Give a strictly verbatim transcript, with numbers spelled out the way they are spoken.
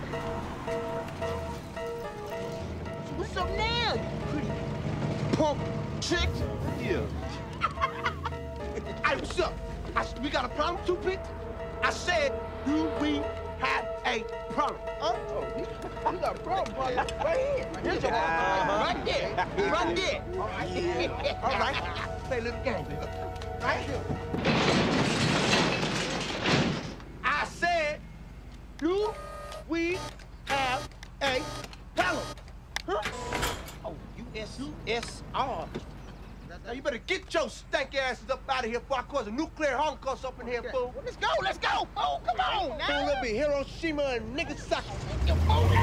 What's up now, you pretty punk chick? Yeah. Hey, what's up? I, we got a problem, too, Pete? I said, do we have a problem? Huh? Oh, you, you got a problem, boy. Right here. Here's your yeah. right there. Right there. All right. Yeah. All right. Play a little game. Right here. I said, do we have a problem? Huh? Oh, U S S R. Now you better get your stank asses up out of here before I cause a nuclear holocaust up in here, fool. Let's go, let's go. Oh, come on now. Fool, it'll be Hiroshima and Nagasaki. Come on now.